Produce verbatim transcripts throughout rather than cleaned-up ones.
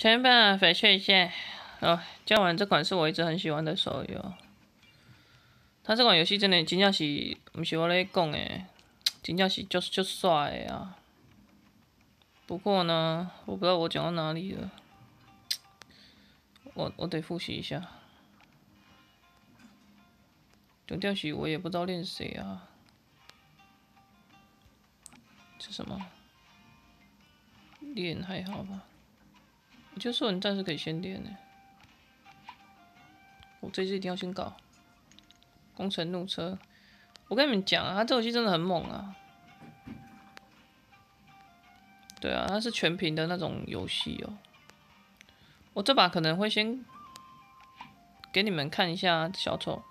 前半翡翠线，哦，讲完这款是我一直很喜欢的手游。它这款游戏真的真正是，不是我咧讲诶，真正是足足帅的啊。不过呢，我不知道我讲到哪里了，我我得复习一下。重点是我也不知道练谁啊。是什么？练还好吧？我觉得兽人战士可以先练呢。我这次一定要先搞。工程怒车，我跟你们讲啊，它这游戏真的很猛啊。对啊，它是全屏的那种游戏哦。我这把可能会先给你们看一下小丑。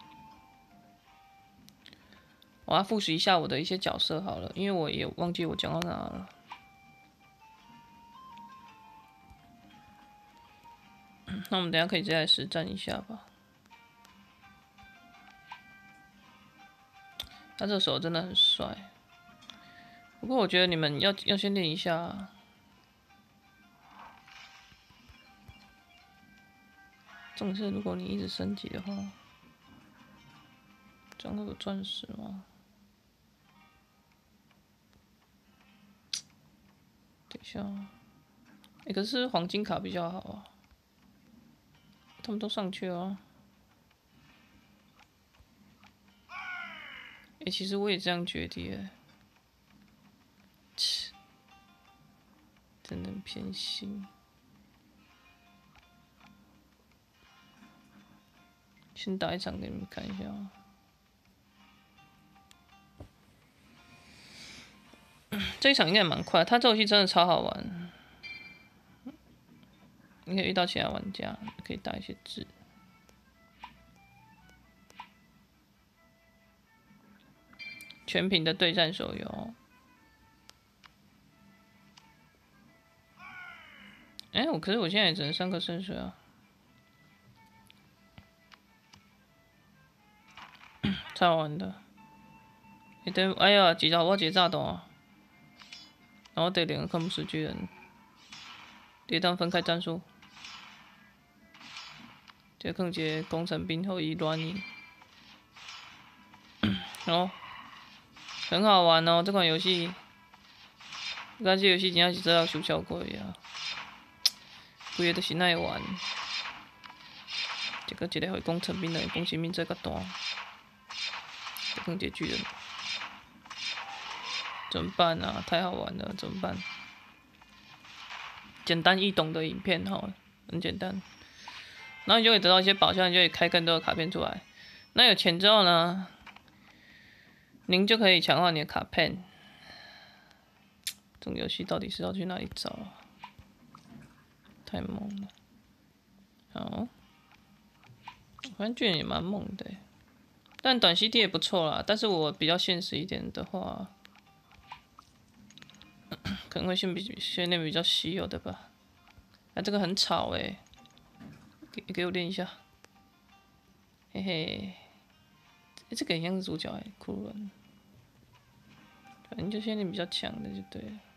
我要复习一下我的一些角色好了，因为我也忘记我讲到哪了。那我们等一下可以直接来实战一下吧。他这手真的很帅，不过我觉得你们要要先练一下啊。重点是如果你一直升级的话，这样会有钻石吗？等一下，哎、欸，可是黄金卡比较好啊。他们都上去了、啊。哎、欸，其实我也这样觉得耶。切，真的很偏心。先打一场给你们看一下啊。这一场应该也蛮快，他这游戏真的超好玩。你可以遇到其他玩家，可以打一些字。全屏的对战手游。哎、欸，我可是我现在也只能三个圣水啊。超好玩的。你等，哎呀，几招我几炸弹啊！然后得两个科目十巨人，跌宕分开战术，这坑一个工程兵后伊乱伊，哦，很好玩哦，这款游戏，我感觉这游戏真正是做到收效果的啊，规个都是耐玩，一个一个会工程兵的工程兵做较大，这坑一个巨人，怎么办啊？太好玩了，怎么办？简单易懂的影片哈，很简单。然后你就可以得到一些宝箱，你就可以开更多的卡片出来。那有钱之后呢，您就可以强化你的卡片。这种游戏到底是要去哪里找啊？太猛了。好，反正巨人也蛮猛的，但短 C D 也不错啦。但是我比较现实一点的话，可能会先比先练比较稀有的吧。啊，这个很吵哎、欸，给给我练一下。嘿嘿，欸、这个很像是主角哎、欸，库伦。反正就先练比较强的就对了。